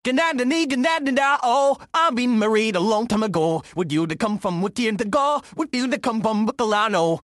Oh, I've been married a long time ago. With you to come from, with you to go, with you to come from, Buckalano.